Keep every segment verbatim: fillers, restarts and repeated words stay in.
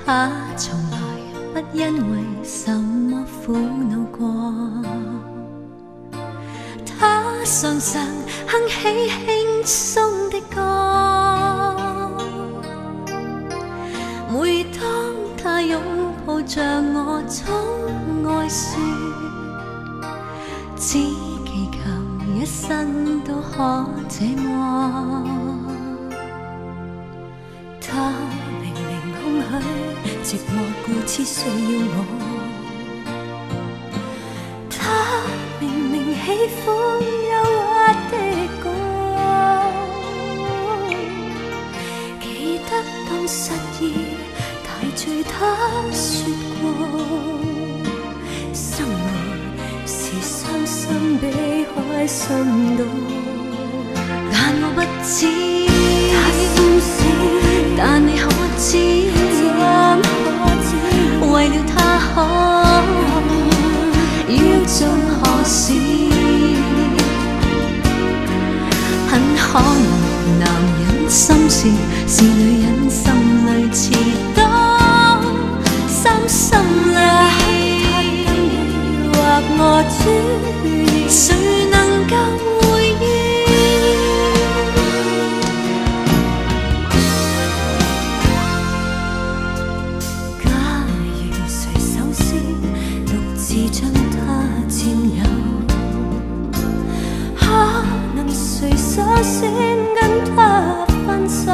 他從來不因為什麼苦惱過，他常常哼起輕鬆的歌。每當他擁抱着我，總愛說，只祈求一生都可這麼。他明明空虛寂寞，故此需要我。他明明喜歡憂鬱的歌，記得當失意大醉他說過，生活是傷心比開心多。但我不知他心事，但你可知？為了他可要做何事？很可能男人心事是女人心裏似刀三心裏。或我主意，誰能夠回應？將他佔有，可能誰首先跟他分手？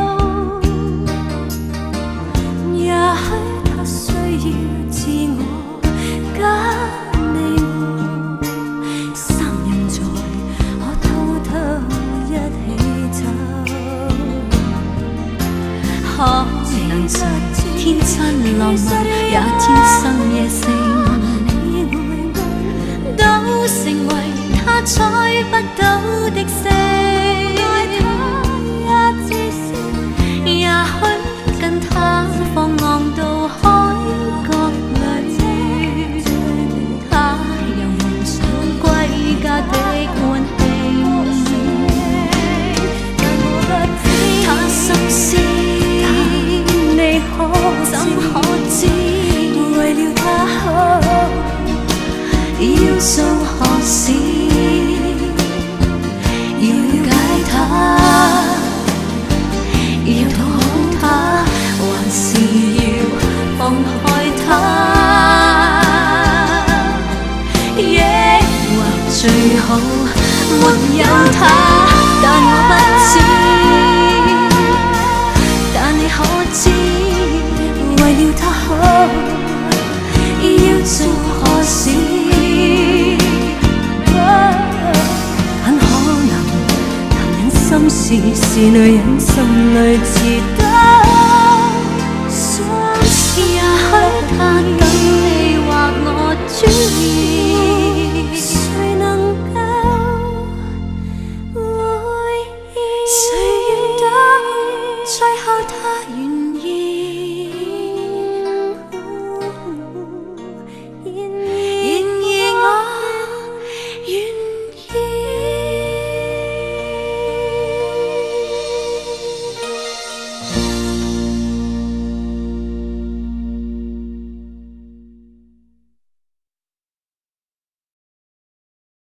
也許他需要自我跟你我，三人在可偷偷一起走。可能誰天真浪漫，也天生野性，成為他採不到的星，愛他也自私，也許跟他放浪到海角裏，他有夢想歸家的溫馨。他心思，你可怎可知？為了他要做何事？要了解他，要討好他，還是要放開他？抑或最好沒有他？但我不知，但你可知？為了他好，要做何事？心事是女人心裏似刀相思，也許他等你或我專意。